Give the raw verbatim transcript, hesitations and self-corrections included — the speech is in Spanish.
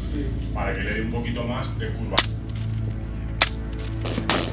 sí, para que le dé un poquito más de curva.